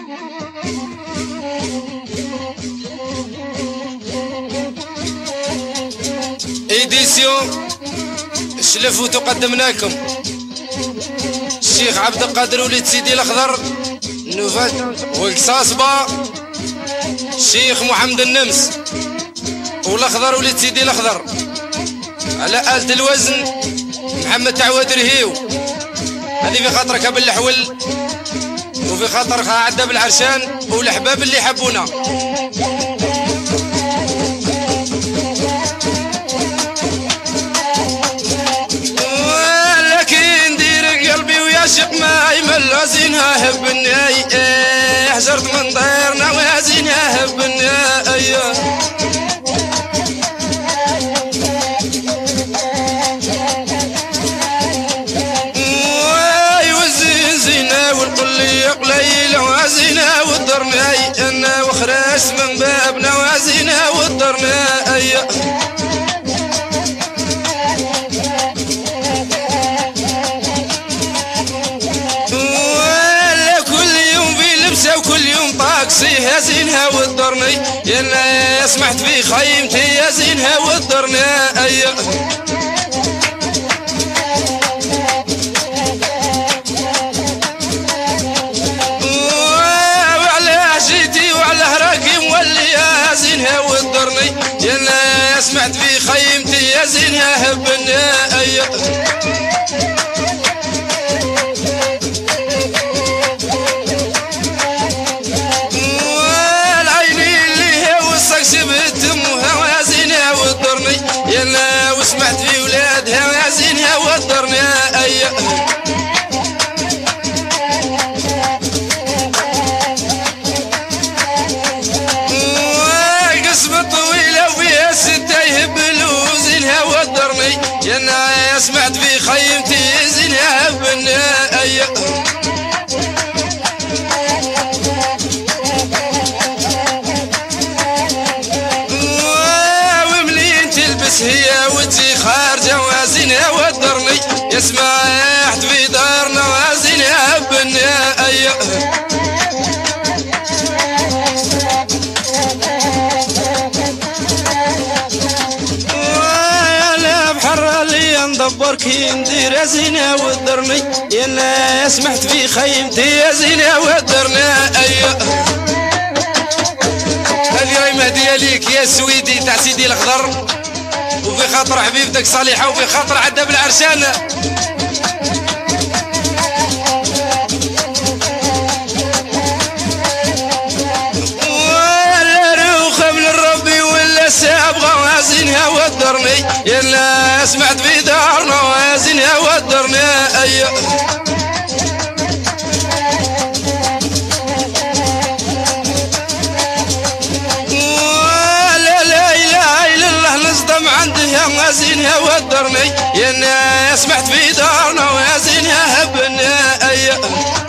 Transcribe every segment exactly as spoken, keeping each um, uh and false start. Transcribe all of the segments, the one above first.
إيديسيون شلفو تقدمنا لكم الشيخ عبد القادر وليد سيدي الأخضر نوفال والقصاصبة الشيخ محمد النمس والأخضر وليد سيدي الأخضر على آلة الوزن محمد تعواد رهيو. هذه في خاطرك ابن الحول وفي خاطرك عدى بالعرشان والأحباب اللي يحبونا. ولكن دير قلبي ويعشق ما يمل وزينها هبني حجرت من طيرنا وزينها هبني ايوه. قليل وازينا والضرنا انا وخراس من بابنا وازينا والضرنا ايوه. ولا كل يوم في لبسه وكل يوم طاقسي يا زينها والضرني يلا سمحت في خيمتي يا زينها والضرنا ايوه. زينها والضرني يلا سمعت في خيمتي يا زينها هبنا ايوه. والعين اللي هي وصك شبت امها وزينها والضرني يلا وسمعت في ولادها وزينها والضرني ايوه. يا سمعت في خيمتي زينها هبنا ايوه. ومنين تلبس هي وتجي خارجه وزينها والضرني يا سمعت في دارنا وزينها هبنا ايوه. ندبر كي ندير زينها والضرني يلا سمحت في خيمتي يا زينها والضرنا ايوه. هذه راهي مهديه ليك يا سويدي تاع سيدي الخضر وفي خاطر حبيبتك صالحه وفي خاطر عدى بالعرشان. ابغى وازينها والضرني يلا سمعت في دارنا وازينها والضرني ايوه. ولا لا اله الا الله نصدم عندها وازينها والضرني يلا سمعت في دارنا وازينها هبنا ايوه.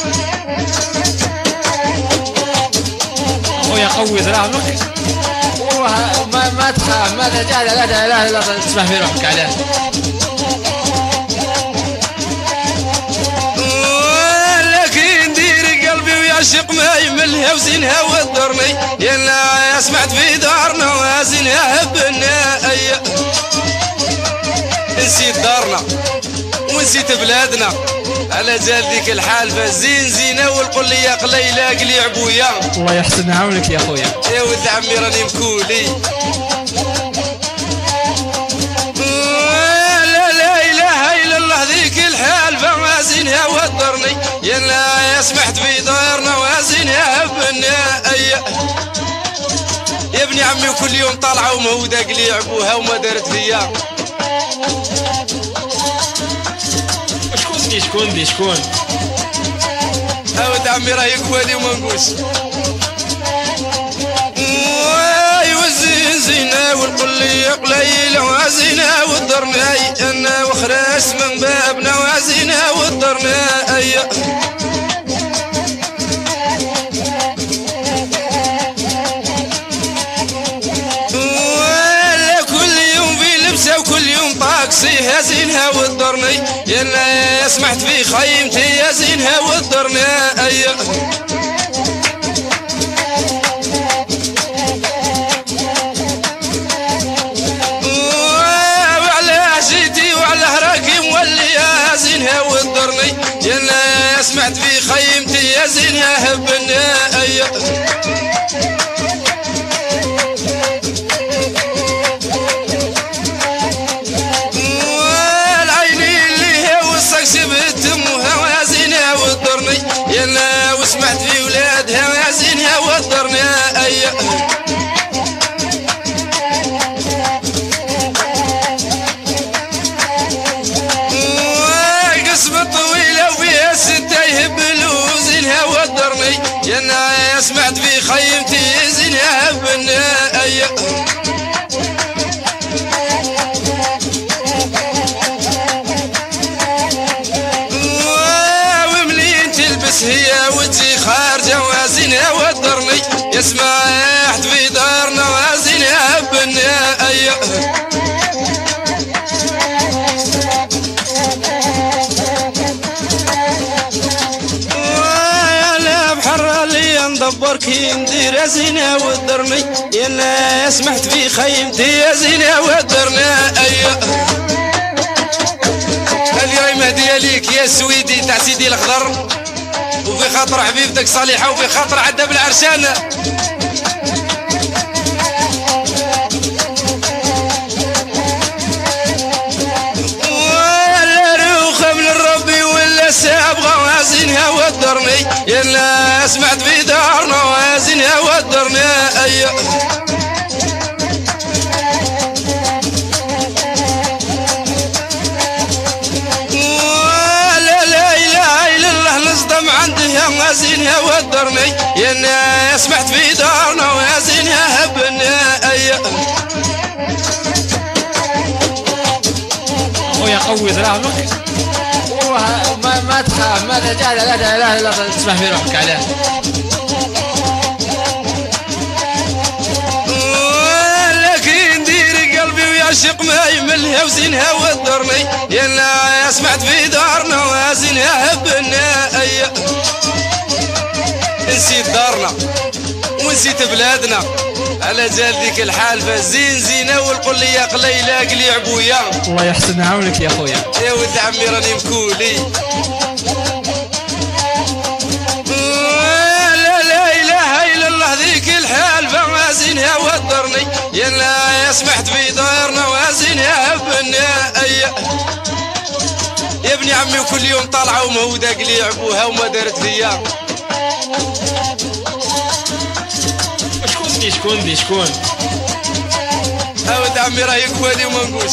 اخويا قوي ذراعك ما ما تخاف ما تجعل لا لا لا لا تسمح في روحك عليه. لكن ديري قلبي ويعشق ما يملها وزينها والضرني يلا سمعت في دارنا وزينها هبنا ايوه. نسيت دارنا ونسيت بلادنا على جال ديك الحال فزين زينه والقليه قليله قلي عبويا. الله يحسن عونك يا خويا. يا ولد عمي راني مكولي. لا لا اله الا الله ذيك الحال فوازينها والضرني يلا سمحت في دارنا وازينها هبنا ايوه. يا ابني عمي وكل يوم طالعه ومهوده قلي عبوها وما دارت فيا. شكون دي شكون دي شكون؟ ولد عمي راه يقوالي وما نقولش. وايوا الزين زينه والقليه قليله وزينه والضرنا انا وخراس من بابنا وزينه والضرنا ايوه. ولا كل يوم في لبسه وكل يوم طاقسي يا زينها والضرني يلا سمحت في خيمتي يا زينها والضرنا ايوه. وازين يا هبني أيه يلا وسمعت في ولادها وازينها وضرني أيه قسمة طويلة وفيها ستة يهبلوا زينها وضرني يلا سمعت في خيمتي زينها هبني أيه هي وجهي خارجة وازينها ودرني يسمعت في دارنا وازينها هبني أيه يا بحر اللي ندبر كي ندير ازينها ودرني يلا سمحت في خيمتي ازينها ودرني أيه اليوم هدية ليك يا سويدي تاع سيدي الخضر وفي خاطر حبيبتك صالحة وفي خاطر عدب العرشان ولا روخة من الربي ولا سابغة وازينها ودرني يلا سمعت في دارنا وازينها ودرني أيه وازينها ودرني يا سمعت في دارنا وازينها هبني أيه أخويا قوي ذراعك ما ما تخاف ما تجعل لا لا لا لا تسمح في روحك عليه لكن ديري قلبي ويعشق ما يملها وزينها ودرني يا سمعت في دارنا وازينها هبني أيه نسيت دارنا ونسيت بلادنا على جال ديك الحال فزين زينه والقول لي قليله قلي عبويا الله يحسن عونك يا خويا يا ولد عمي راني مكولي لا لا اله الا الله ذيك الحال فوازينها ودرني يلا سمحت في دارنا وازينها هبني أيه يا ابني عمي وكل يوم طالعه ومهوده قلي عبوها وما دارت فيا شكون دي شكون دي شكون هاود عمي راه يكوالي وما نقولش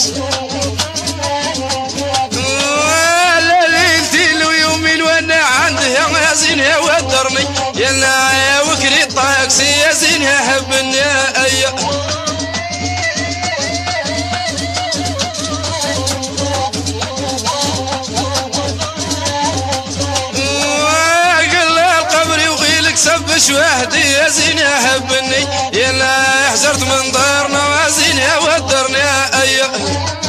لا ليلتي ويومين وانا عندها ما زينها ودرني يلا يا وكري الطاكسي يا زينها هبني أيه سبش وحدي يا زينها هبني يلا حزرت من دارنا وزينها ودرني أيه